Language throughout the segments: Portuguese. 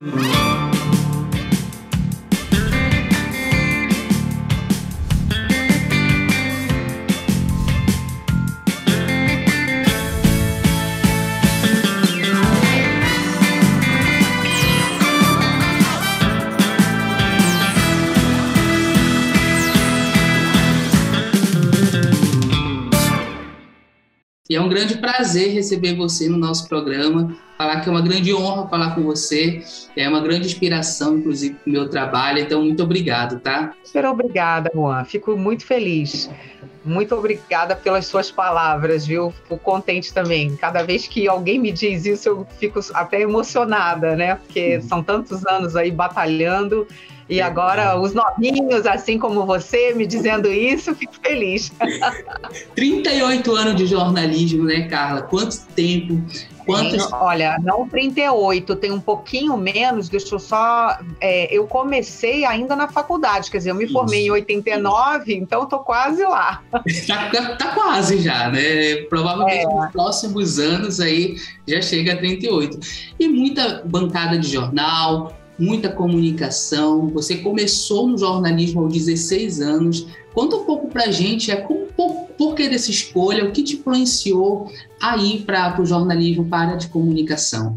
E é um grande prazer receber você no nosso programa, falar que é uma grande honra falar com você, é uma grande inspiração, inclusive, para o meu trabalho, então muito obrigado, tá? Super obrigada, Juan, fico muito feliz. Muito obrigada pelas suas palavras, viu? Fico contente também. Cada vez que alguém me diz isso, eu fico até emocionada, né? Porque são tantos anos aí batalhando e agora os novinhos, assim como você, me dizendo isso, fico feliz. 38 anos de jornalismo, né, Carla? Quanto tempo? Olha, não 38, tem um pouquinho menos, deixa eu só... eu comecei ainda na faculdade, quer dizer, eu me formei em 89, então estou quase lá. Tá quase já, né? Provavelmente nos próximos anos aí já chega a 38. E muita bancada de jornal, muita comunicação. Você começou no jornalismo aos 16 anos. Conta um pouco pra gente, por que dessa escolha, o que te influenciou a ir para o jornalismo, para a área de comunicação?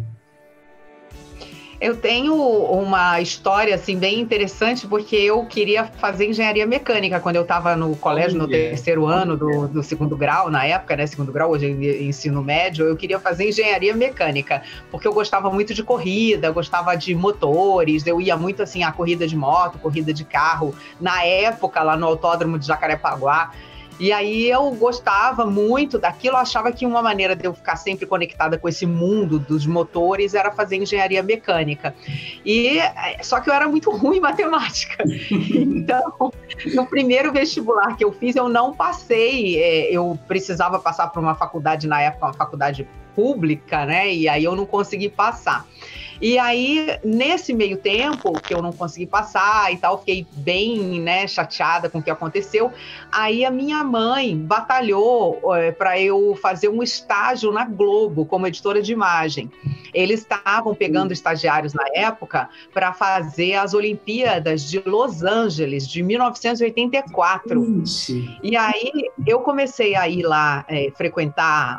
Eu tenho uma história assim, bem interessante, porque eu queria fazer engenharia mecânica quando eu estava no colégio, no terceiro ano do segundo grau, na época, né? Segundo grau, hoje é ensino médio, eu queria fazer engenharia mecânica, porque eu gostava muito de corrida, eu gostava de motores, eu ia muito assim a corrida de moto, corrida de carro, na época, lá no Autódromo de Jacarepaguá. E aí eu gostava muito daquilo, eu achava que uma maneira de eu ficar sempre conectada com esse mundo dos motores era fazer engenharia mecânica. Só que eu era muito ruim em matemática. Então, no primeiro vestibular que eu fiz, eu não passei. Eu precisava passar para uma faculdade, na época, uma faculdade pública, né? E aí eu não consegui passar. E aí, nesse meio tempo que eu não consegui passar e tal, fiquei bem, né, chateada com o que aconteceu. Aí a minha mãe batalhou para eu fazer um estágio na Globo como editora de imagem. Eles estavam pegando estagiários na época para fazer as Olimpíadas de Los Angeles, de 1984. E aí eu comecei a ir lá frequentar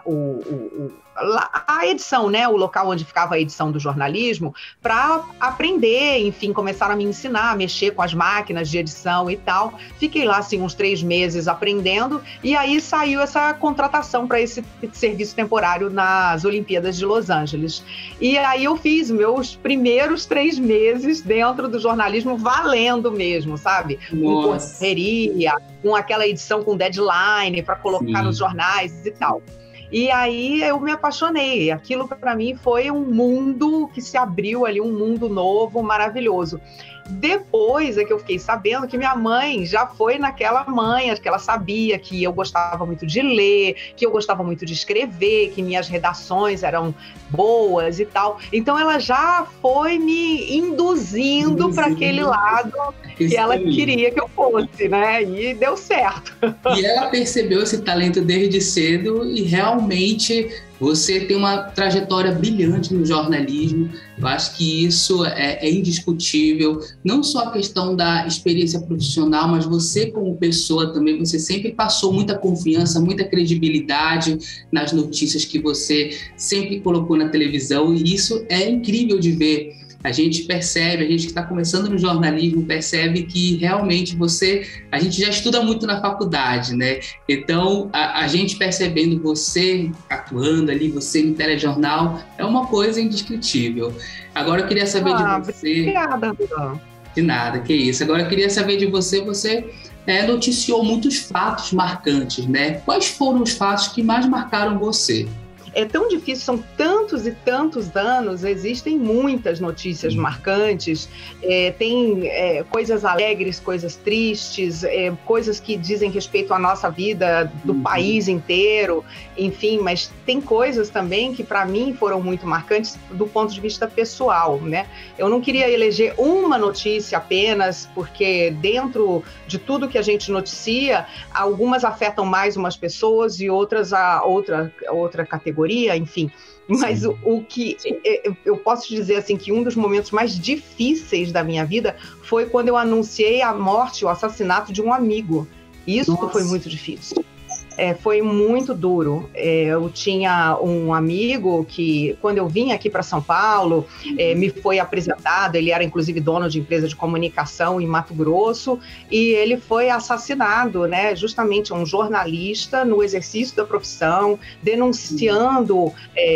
a edição, né, o local onde ficava a edição do jornalismo, para aprender, enfim, começaram a me ensinar a mexer com as máquinas de edição e tal. Fiquei lá, assim, uns 3 meses aprendendo, e aí saiu essa contratação para esse serviço temporário nas Olimpíadas de Los Angeles. E aí eu fiz meus primeiros 3 meses dentro do jornalismo, valendo mesmo, sabe? Com correria, com aquela edição com deadline para colocar nos jornais e tal. E aí eu me apaixonei. Aquilo para mim foi um mundo que se abriu ali, um mundo novo, maravilhoso. Depois é que eu fiquei sabendo que minha mãe já foi naquela manha, que ela sabia que eu gostava muito de ler, que eu gostava muito de escrever, que minhas redações eram boas e tal. Então ela já foi me induzindo para aquele lado que ela queria que eu fosse, né? E deu certo. E ela percebeu esse talento desde cedo e realmente você tem uma trajetória brilhante no jornalismo. Eu acho que isso é indiscutível. Não só a questão da experiência profissional, mas você como pessoa também, você sempre passou muita confiança, muita credibilidade nas notícias que você sempre colocou na televisão, e isso é incrível de ver. A gente percebe, a gente que está começando no jornalismo, percebe que realmente a gente já estuda muito na faculdade, né? Então, a gente percebendo você atuando ali, você no telejornal, é uma coisa indescritível. Agora eu queria saber de você... Obrigada, De nada, que isso. Agora eu queria saber de você, noticiou muitos fatos marcantes, né? Quais foram os fatos que mais marcaram você? É tão difícil, são tantos e tantos anos, existem muitas notícias marcantes, tem coisas alegres, coisas tristes, coisas que dizem respeito à nossa vida, do país inteiro, enfim, mas tem coisas também que para mim foram muito marcantes do ponto de vista pessoal, né? Eu não queria eleger uma notícia apenas, porque dentro de tudo que a gente noticia, algumas afetam mais umas pessoas e outras a outra categoria, categoria, enfim. Mas o que eu posso dizer assim, que um dos momentos mais difíceis da minha vida foi quando eu anunciei a morte, o assassinato de um amigo. Isso foi muito difícil. Foi muito duro. Eu tinha um amigo que, quando eu vim aqui para São Paulo, me foi apresentado, ele era inclusive dono de empresa de comunicação em Mato Grosso, e ele foi assassinado, né? Justamente um jornalista no exercício da profissão, denunciando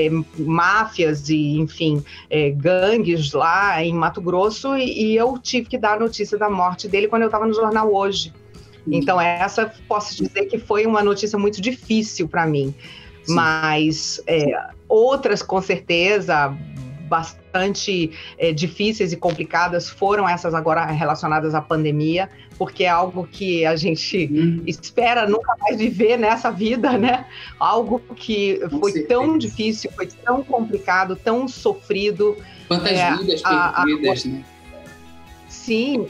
máfias e, enfim, gangues lá em Mato Grosso, e eu tive que dar a notícia da morte dele quando eu estava no jornal Hoje. Então, essa posso dizer que foi uma notícia muito difícil para mim. Sim. Mas outras, com certeza, bastante difíceis e complicadas foram essas agora relacionadas à pandemia, porque é algo que a gente espera nunca mais viver nessa vida, né? Algo que foi tão difícil, foi tão complicado, tão sofrido. Quantas vidas perdidas, né? Sim.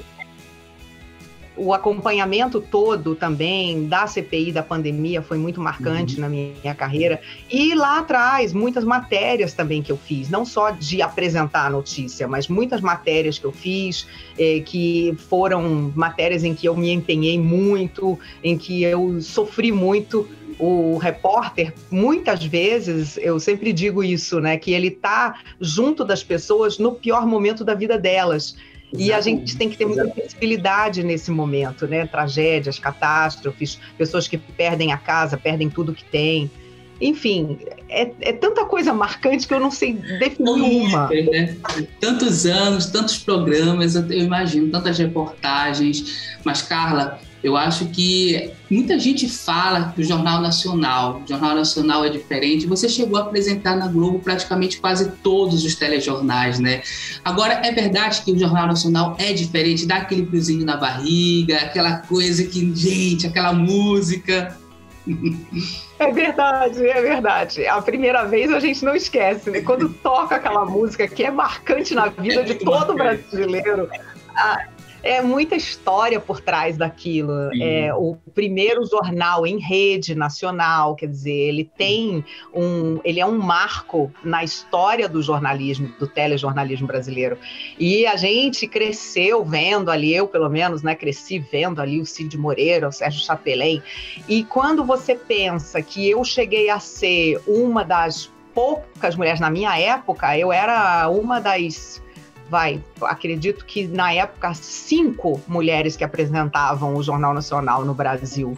O acompanhamento todo também da CPI da pandemia foi muito marcante na minha carreira. E lá atrás, muitas matérias também que eu fiz, não só de apresentar a notícia, mas muitas matérias que eu fiz, que foram matérias em que eu me empenhei muito, em que eu sofri muito. O repórter, muitas vezes, eu sempre digo isso, né, que ele está junto das pessoas no pior momento da vida delas. E a gente tem que ter muita sensibilidade nesse momento, né? Tragédias, catástrofes, pessoas que perdem a casa, perdem tudo que têm. Enfim, é tanta coisa marcante que eu não sei definir uma. Né? Tantos anos, tantos programas, eu imagino, tantas reportagens. Mas, Carla, eu acho que muita gente fala que o Jornal Nacional é diferente. Você chegou a apresentar na Globo praticamente quase todos os telejornais, né? Agora, é verdade que o Jornal Nacional é diferente, dá aquele friozinho na barriga, aquela coisa que, gente, aquela música... É verdade. A primeira vez a gente não esquece, né? Quando toca aquela música que é marcante na vida de todo brasileiro... É muita história por trás daquilo. O primeiro jornal em rede nacional, quer dizer, ele é um marco na história do jornalismo, do telejornalismo brasileiro. E a gente cresceu vendo ali, eu pelo menos, né, cresci vendo ali o Cid Moreira, o Sérgio Chapelain. E quando você pensa que eu cheguei a ser uma das poucas mulheres na minha época, eu era uma das... acredito que na época 5 mulheres que apresentavam o Jornal Nacional no Brasil.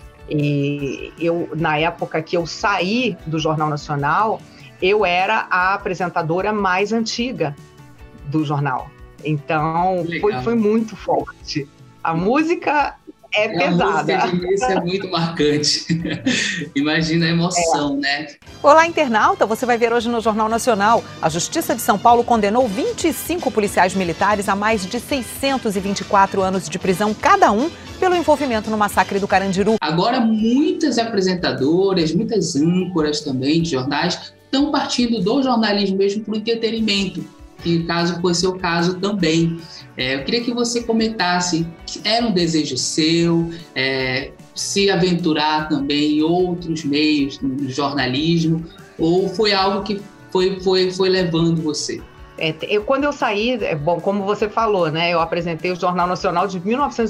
E na época que eu saí do Jornal Nacional, eu era a apresentadora mais antiga do jornal. Então, foi muito forte. A música é pesada. A música de início é muito marcante. Imagina a emoção, né? Olá, internauta! Você vai ver hoje no Jornal Nacional. A Justiça de São Paulo condenou 25 policiais militares a mais de 624 anos de prisão cada um pelo envolvimento no massacre do Carandiru. Agora, muitas apresentadoras, muitas âncoras também de jornais estão partindo do jornalismo mesmo para o entretenimento, que caso foi seu caso também. Eu queria que você comentasse, era um desejo seu, se aventurar também em outros meios do jornalismo, ou foi algo que foi levando você? Quando eu saí, como você falou, né, eu apresentei o Jornal Nacional de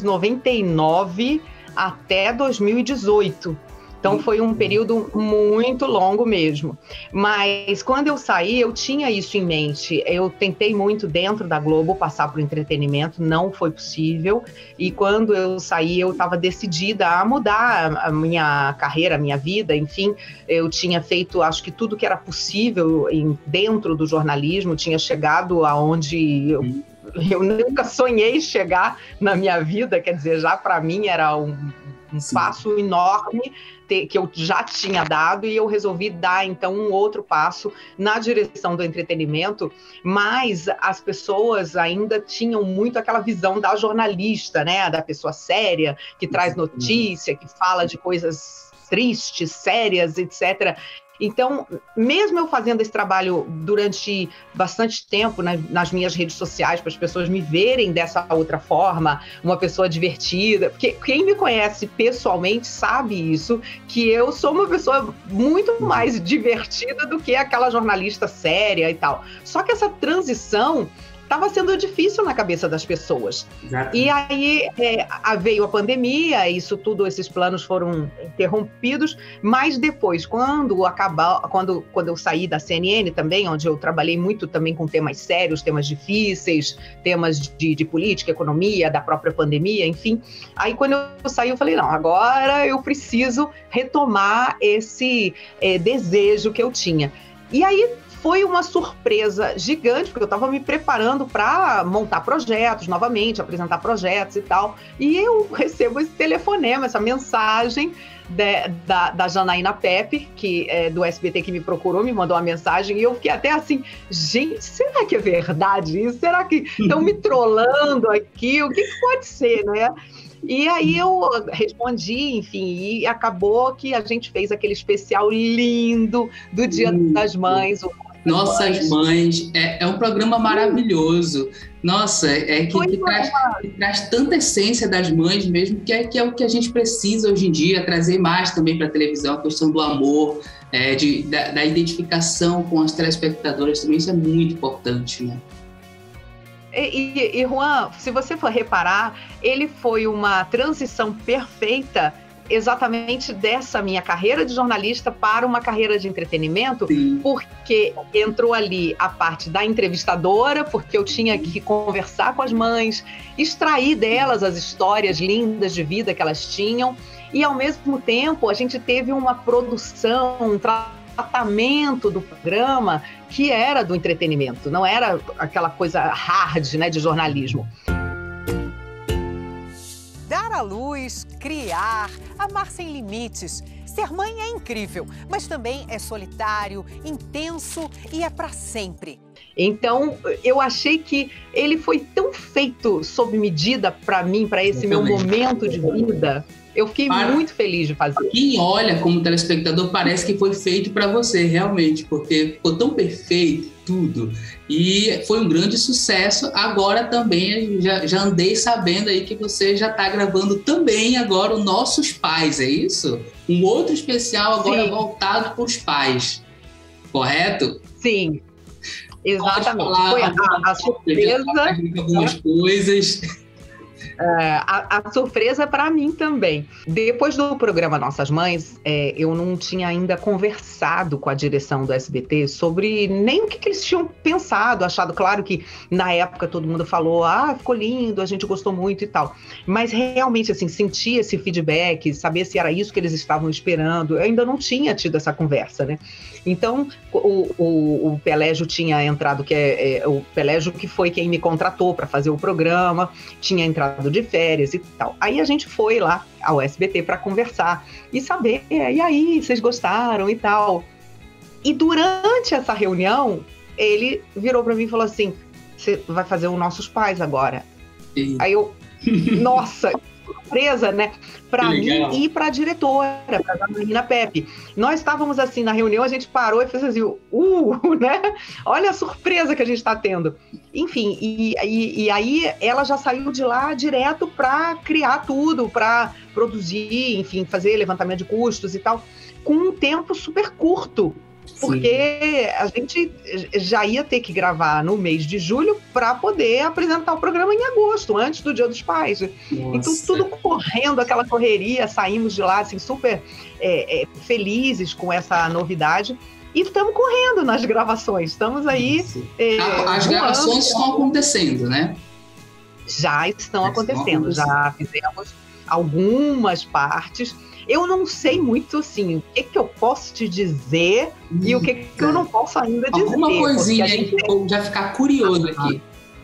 1999 até 2018. Então, foi um período muito longo mesmo. Mas, quando eu saí, eu tinha isso em mente. Eu tentei muito, dentro da Globo, passar para o entretenimento, não foi possível. E, quando eu saí, eu estava decidida a mudar a minha carreira, a minha vida, enfim. Eu tinha feito, acho que tudo que era possível dentro do jornalismo, tinha chegado aonde eu nunca sonhei chegar na minha vida. Quer dizer, já para mim era um passo enorme que eu já tinha dado, e eu resolvi dar, então, um outro passo na direção do entretenimento, mas as pessoas ainda tinham muito aquela visão da jornalista, né, da pessoa séria, que traz notícia, que fala de coisas tristes, sérias, etc. Então, mesmo eu fazendo esse trabalho durante bastante tempo nas minhas redes sociais, para as pessoas me verem dessa outra forma, uma pessoa divertida, porque quem me conhece pessoalmente sabe isso, que eu sou uma pessoa muito mais divertida do que aquela jornalista séria e tal. Só que essa transição estava sendo difícil na cabeça das pessoas. Exato. E aí veio a pandemia, isso tudo, esses planos foram interrompidos, mas depois, quando eu saí da CNN também, onde eu trabalhei muito também com temas sérios, temas difíceis, temas de política, economia, da própria pandemia, enfim, aí quando eu saí eu falei, não, agora eu preciso retomar esse desejo que eu tinha. E aí foi uma surpresa gigante, porque eu estava me preparando para montar projetos novamente, apresentar projetos e tal. E eu recebo esse telefonema, essa mensagem da Janaína Pepe, que é do SBT, que me procurou, me mandou uma mensagem, e eu fiquei até assim, gente, será que é verdade isso? Será que estão me trollando aqui? O que pode ser, né? E aí eu respondi, enfim, e acabou que a gente fez aquele especial lindo do Dia das Mães. Nossas Mães, é um programa maravilhoso. Nossa, que traz tanta essência das mães mesmo, que é o que a gente precisa hoje em dia, trazer mais também para a televisão, a questão do amor, da identificação com as telespectadoras também, isso é muito importante, né? E Juan, se você for reparar, ele foi uma transição perfeita exatamente dessa minha carreira de jornalista para uma carreira de entretenimento. Sim. Porque entrou ali a parte da entrevistadora, porque eu tinha que conversar com as mães, extrair delas as histórias lindas de vida que elas tinham, e ao mesmo tempo a gente teve uma produção, um tratamento do programa que era do entretenimento, não era aquela coisa hard, né, de jornalismo. Dar à luz, criar, amar sem limites. Ser mãe é incrível, mas também é solitário, intenso e é para sempre. Então, eu achei que ele foi tão feito sob medida para mim, para esse meu momento de vida. Eu fiquei muito feliz de fazer. Quem olha como telespectador parece que foi feito para você, realmente, porque ficou tão perfeito tudo. E foi um grande sucesso. Agora também, já andei sabendo aí que você já está gravando também agora o Nossos Pais, é isso? Um outro especial agora voltado para os pais, correto? Sim, exatamente. Foi a surpresa. Algumas coisas. A surpresa para mim também. Depois do programa Nossas Mães, eu não tinha ainda conversado com a direção do SBT sobre nem o que eles tinham pensado, achado. Claro que na época todo mundo falou, ficou lindo, a gente gostou muito e tal. Mas realmente, assim, sentir esse feedback, saber se era isso que eles estavam esperando, eu ainda não tinha tido essa conversa, né? Então, o Pelégio tinha entrado, o Pelégio que foi quem me contratou para fazer o programa, tinha entrado de férias e tal. Aí a gente foi lá ao SBT para conversar e saber, e aí, vocês gostaram e tal. E durante essa reunião, ele virou para mim e falou assim, você vai fazer o Nossos Pais agora. Sim. Aí eu, nossa, surpresa, né? Para mim e para a diretora, para a Janaína Pepe. Nós estávamos assim na reunião, a gente parou e fez assim, né? Olha a surpresa que a gente está tendo. Enfim, e aí ela já saiu de lá direto para criar tudo, para produzir, enfim, fazer levantamento de custos e tal, com um tempo super curto. Porque a gente já ia ter que gravar no mês de julho para poder apresentar o programa em agosto, antes do Dia dos Pais. Nossa. Então, tudo correndo, aquela correria, saímos de lá assim, super felizes com essa novidade. E estamos correndo nas gravações, estamos aí... As gravações estão acontecendo, né? Já estão acontecendo, já fizemos algumas partes. Eu não sei muito, assim, o que eu posso te dizer e o que eu não posso ainda dizer. Alguma coisinha aí que eu já ficar curioso aqui.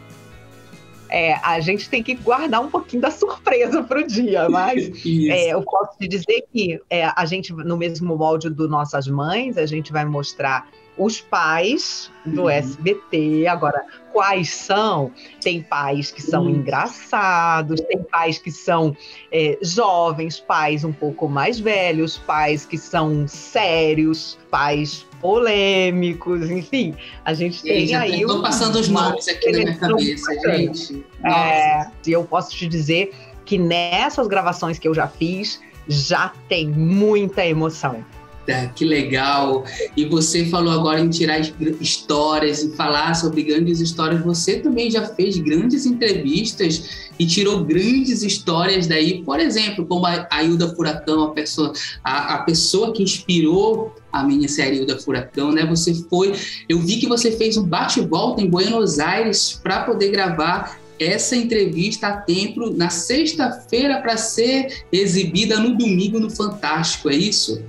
A gente tem que guardar um pouquinho da surpresa para o dia, mas eu posso te dizer que a gente, no mesmo molde do Nossas Mães, a gente vai mostrar os pais do SBT. Agora, quais são? Tem pais que são engraçados, tem pais que são jovens, pais um pouco mais velhos, pais que são sérios, pais polêmicos, enfim. A gente tem aí... Estou passando os nomes aqui na minha cabeça, gente. E eu posso te dizer que nessas gravações que eu já fiz, já tem muita emoção. Que legal! E você falou agora em tirar histórias e falar sobre grandes histórias. Você também já fez grandes entrevistas e tirou grandes histórias daí. Por exemplo, como a Hilda Furacão, a pessoa que inspirou a minissérie Hilda Furacão, né? Eu vi que você fez um bate-volta em Buenos Aires para poder gravar essa entrevista a tempo na sexta-feira para ser exibida no domingo no Fantástico, é isso?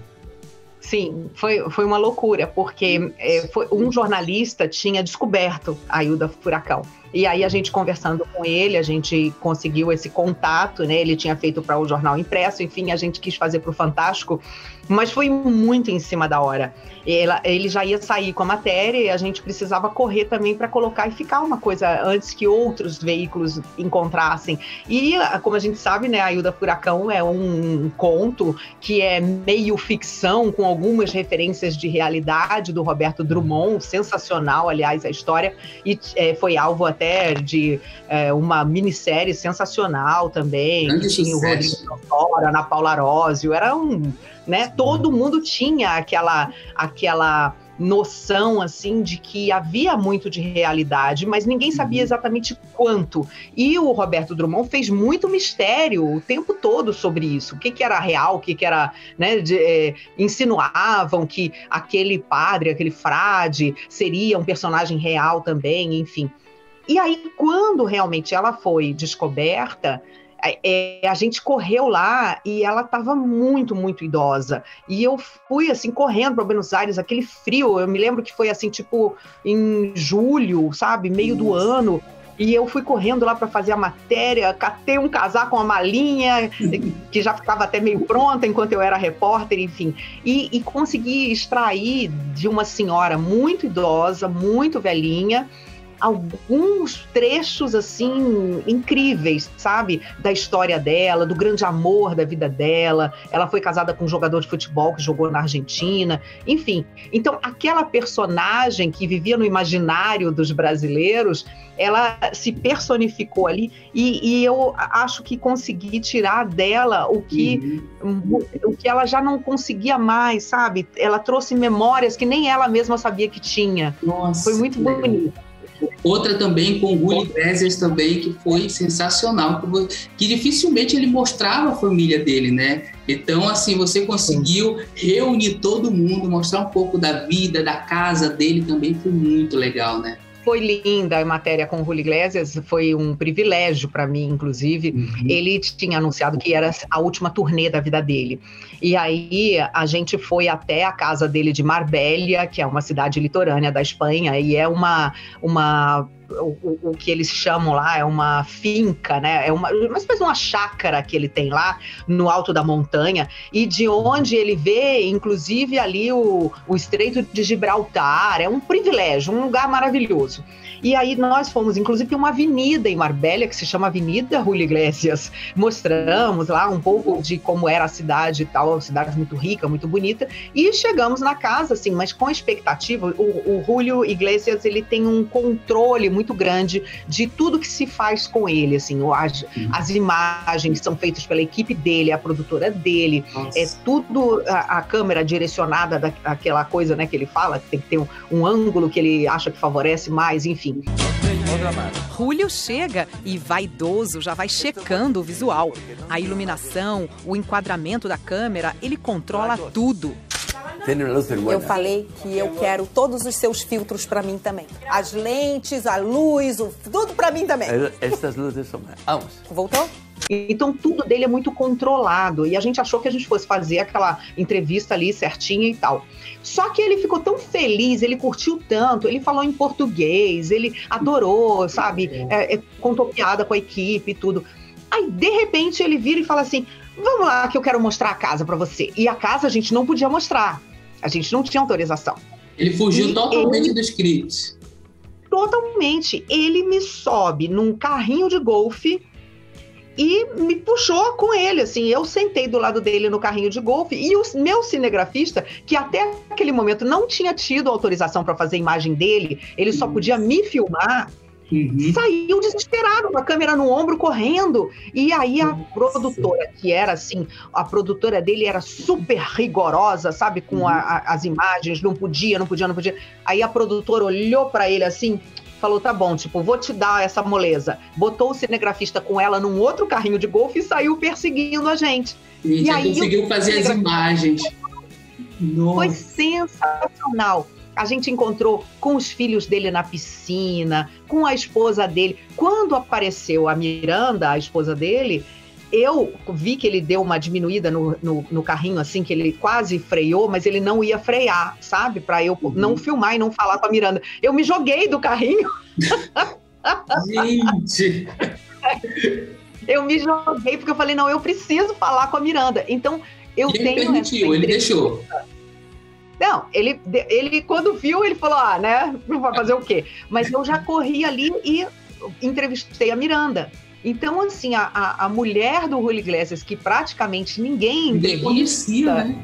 Sim, foi uma loucura, porque um jornalista tinha descoberto a Hilda Furacão. E aí a gente conversando com ele, a gente conseguiu esse contato, né? Ele tinha feito para o jornal impresso, enfim, a gente quis fazer para o Fantástico, mas foi muito em cima da hora. Ele já ia sair com a matéria e a gente precisava correr também para colocar e ficar uma coisa antes que outros veículos encontrassem. E, como a gente sabe, né, a Hilda Furacão é um conto que é meio ficção, com algumas referências de realidade do Roberto Drummond, sensacional, aliás, a história, e foi alvo até de uma minissérie sensacional também, que tinha o Rodrigo Santoro, a Ana Paula Arósio, era né, todo mundo tinha aquela noção, assim, de que havia muito de realidade, mas ninguém sabia exatamente quanto. E o Roberto Drummond fez muito mistério o tempo todo sobre isso. O que era real, o que era, né, insinuavam que aquele padre, aquele frade, seria um personagem real também, enfim. E aí, quando realmente ela foi descoberta, a gente correu lá e ela estava muito, muito idosa. E eu fui, assim, correndo para Buenos Aires, aquele frio. Eu me lembro que foi, assim, tipo, em julho, sabe? Meio do ano. E eu fui correndo lá para fazer a matéria, catei um casaco, uma malinha, que já ficava até meio pronta enquanto eu era repórter, enfim. E consegui extrair de uma senhora muito idosa, muito velhinha, alguns trechos, assim, incríveis, sabe? Da história dela, do grande amor da vida dela. Ela foi casada com um jogador de futebol que jogou na Argentina, enfim. Então, aquela personagem que vivia no imaginário dos brasileiros, ela se personificou ali e eu acho que consegui tirar dela o que ela já não conseguia mais, sabe? Ela trouxe memórias que nem ela mesma sabia que tinha. Nossa, foi muito bonito. Outra também com o Julio Iglesias também, que foi sensacional, que dificilmente ele mostrava a família dele, né? Então, assim, você conseguiu reunir todo mundo, mostrar um pouco da vida, da casa dele também, foi muito legal, né? Foi linda a matéria com o Julio Iglesias, foi um privilégio para mim, inclusive. Ele tinha anunciado que era a última turnê da vida dele. E aí a gente foi até a casa dele de Marbella, que é uma cidade litorânea da Espanha, e é o que eles chamam lá é uma finca, né? É uma espécie de uma chácara que ele tem lá no alto da montanha, e de onde ele vê, inclusive, ali o Estreito de Gibraltar. É um privilégio, um lugar maravilhoso. E aí nós fomos, inclusive, tem uma avenida em Marbella que se chama Avenida Julio Iglesias. Mostramos lá um pouco de como era a cidade e tal, uma cidade muito rica, muito bonita, e chegamos na casa, assim, mas com expectativa. O Julio Iglesias, ele tem um controle muito grande de tudo que se faz com ele, assim, as imagens são feitas pela equipe dele, a produtora dele. Nossa. É tudo a câmera direcionada daquela coisa, né, que ele fala, que tem que ter um ângulo que ele acha que favorece mais, enfim. Julio chega e, vaidoso, já vai checando o visual. A iluminação, o enquadramento da câmera, ele controla tudo. Eu falei que eu quero todos os seus filtros para mim também. As lentes, a luz, tudo para mim também. Essas luzes são... Vamos. Voltou? Então tudo dele é muito controlado e a gente achou que a gente fosse fazer aquela entrevista ali certinha e tal. Só que ele ficou tão feliz, ele curtiu tanto, ele falou em português, ele adorou, sabe? Contou piada com a equipe e tudo. Aí, de repente, ele vira e fala assim, vamos lá que eu quero mostrar a casa pra você. E a casa a gente não podia mostrar, a gente não tinha autorização. Ele fugiu totalmente do script. Totalmente. Ele me sobe num carrinho de golfe e me puxou com ele, assim. Eu sentei do lado dele no carrinho de golfe e o meu cinegrafista, que até aquele momento não tinha tido autorização para fazer imagem dele, ele só podia me filmar, saiu desesperado, com a câmera no ombro, correndo. E aí a produtora, que era assim, a produtora dele era super rigorosa, sabe, com as imagens, não podia. Aí a produtora olhou para ele assim, falou, tá bom, tipo, vou te dar essa moleza. Botou o cinegrafista com ela num outro carrinho de golfe e saiu perseguindo a gente. E aí conseguiu fazer as imagens. Foi sensacional. A gente encontrou com os filhos dele na piscina, com a esposa dele. Quando apareceu a Miranda, a esposa dele, eu vi que ele deu uma diminuída no carrinho, assim, que ele quase freou, mas ele não ia frear, sabe? Para eu não filmar e não falar com a Miranda. Eu me joguei do carrinho. Gente! Eu me joguei porque eu falei, não, eu preciso falar com a Miranda. Então, eu tenho... Ele permitiu, ele deixou. Não, ele quando viu, ele falou, né, vai fazer o quê? Mas eu já corri ali e entrevistei a Miranda. Então, assim, a mulher do Julio Iglesias, que praticamente ninguém conhecia, né?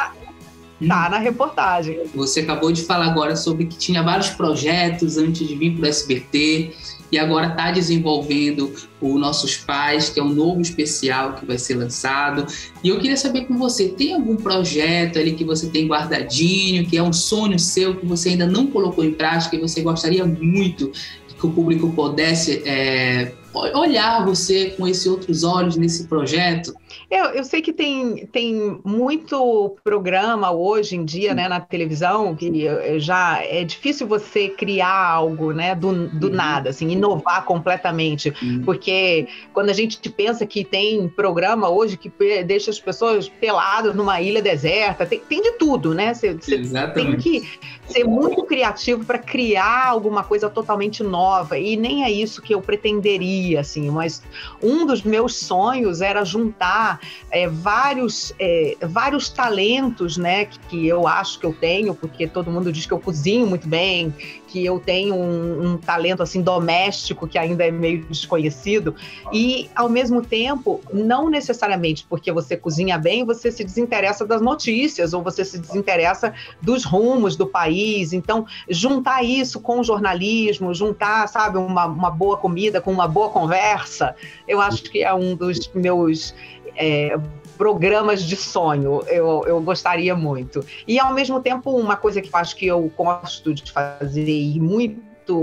Tá na reportagem. Você acabou de falar agora sobre que tinha vários projetos antes de vir para o SBT e agora está desenvolvendo o Nossos Pais, que é um novo especial que vai ser lançado. E eu queria saber com você, tem algum projeto ali que você tem guardadinho, que é um sonho seu, que você ainda não colocou em prática e você gostaria muito que o público pudesse olhar você com esses outros olhos nesse projeto? Eu sei que tem muito programa hoje em dia, né, na televisão, que já é difícil você criar algo, né, do nada, assim, inovar completamente, porque quando a gente pensa que tem programa hoje que deixa as pessoas peladas numa ilha deserta, tem de tudo, né? Você tem que ser muito criativo para criar alguma coisa totalmente nova, e nem é isso que eu pretenderia, assim, mas um dos meus sonhos era juntar vários talentos, né, que eu acho que eu tenho, porque todo mundo diz que eu cozinho muito bem, que eu tenho um talento assim doméstico que ainda é meio desconhecido, e ao mesmo tempo, não necessariamente porque você cozinha bem, você se desinteressa das notícias, ou você se desinteressa dos rumos do país. Então, juntar isso com o jornalismo, juntar, sabe, uma boa comida com uma boa conversa, eu acho que é um dos meus programas de sonho. Eu gostaria muito. E, ao mesmo tempo, uma coisa que eu acho que eu gosto de fazer e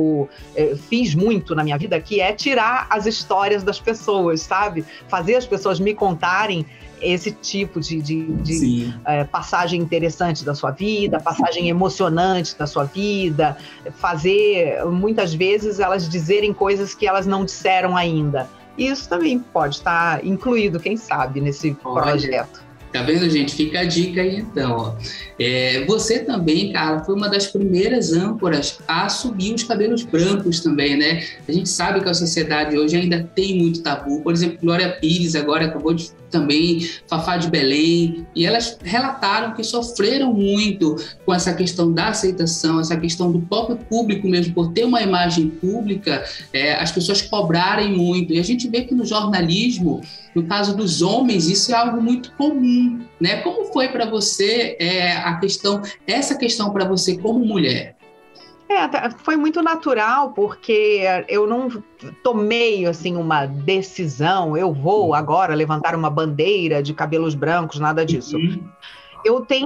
fiz muito na minha vida, que é tirar as histórias das pessoas, sabe? Fazer as pessoas me contarem esse tipo de passagem interessante da sua vida, passagem emocionante da sua vida, fazer, muitas vezes, elas dizerem coisas que elas não disseram ainda. Isso também pode estar incluído, quem sabe, nesse projeto. Tá vendo, gente? Fica a dica aí, então. Você também, Carla, foi uma das primeiras âncoras a assumir os cabelos brancos também, né? A gente sabe que a sociedade hoje ainda tem muito tabu. Por exemplo, Glória Pires agora acabou de também, Fafá de Belém, e elas relataram que sofreram muito com essa questão da aceitação, essa questão do próprio público mesmo, por ter uma imagem pública, as pessoas cobrarem muito. E a gente vê que no jornalismo, no caso dos homens, isso é algo muito comum, né? Como foi para você essa questão para você como mulher? Foi muito natural, porque eu não tomei, assim, uma decisão, eu vou agora levantar uma bandeira de cabelos brancos, nada disso. Eu tenho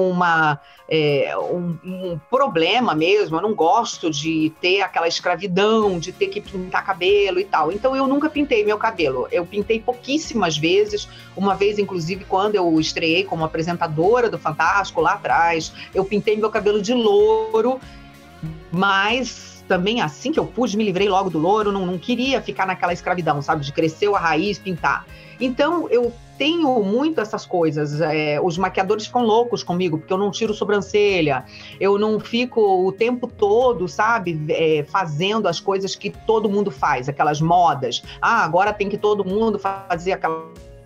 um problema mesmo, eu não gosto de ter aquela escravidão, de ter que pintar cabelo e tal. Então, eu nunca pintei meu cabelo. Eu pintei pouquíssimas vezes. Uma vez, inclusive, quando eu estreei como apresentadora do Fantástico, lá atrás, eu pintei meu cabelo de louro, mas também assim que eu pude, me livrei logo do louro, não queria ficar naquela escravidão, sabe, de crescer a raiz, pintar. Então, eu tenho muito essas coisas. Os maquiadores ficam loucos comigo, porque eu não tiro sobrancelha, eu não fico o tempo todo, sabe, fazendo as coisas que todo mundo faz, aquelas modas. Agora tem que todo mundo fazer aquela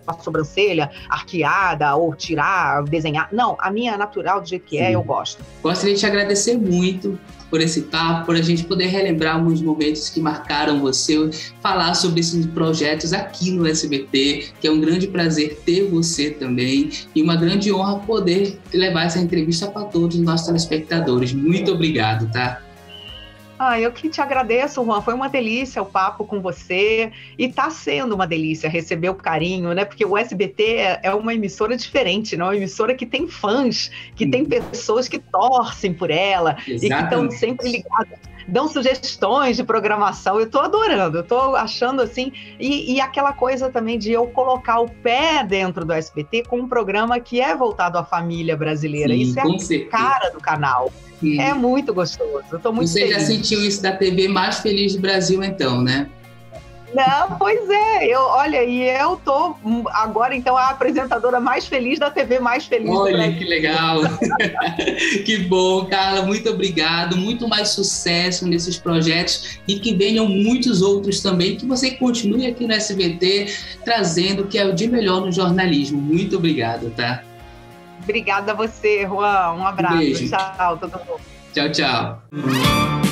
a sobrancelha arqueada ou tirar, desenhar. Não, a minha é natural do jeito que é, eu gosto. Gostaria de te agradecer muito por esse papo, por a gente poder relembrar alguns momentos que marcaram você, falar sobre esses projetos aqui no SBT, que é um grande prazer ter você também e uma grande honra poder levar essa entrevista para todos os nossos telespectadores. Muito obrigado, tá? Eu que te agradeço, Juan. Foi uma delícia o papo com você e está sendo uma delícia receber o carinho, né? Porque o SBT é uma emissora diferente, não? É uma emissora que tem fãs, que tem pessoas que torcem por ela. Exatamente. E que estão sempre ligadas, dão sugestões de programação. Eu estou adorando, eu estou achando assim. E aquela coisa também de eu colocar o pé dentro do SBT com um programa que é voltado à família brasileira. Sim, isso é a cara do canal. É muito gostoso, eu tô muito feliz. Você já sentiu isso da TV mais feliz do Brasil, então, né? Não, pois é, eu tô agora, então, a apresentadora mais feliz da TV mais feliz do Brasil. Olha, que legal! Que bom, Carla, muito obrigado, muito mais sucesso nesses projetos e que venham muitos outros também, que você continue aqui no SBT trazendo o que é o de melhor no jornalismo. Muito obrigado, tá? Obrigada a você, Juan. Um abraço. Beijo. Tchau, todo mundo. Tchau, tchau.